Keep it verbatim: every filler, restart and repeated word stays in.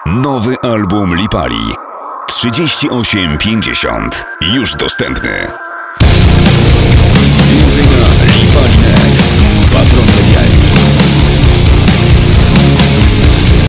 Nowy album Lipali trzydzieści osiem pięćdziesiąt już dostępny.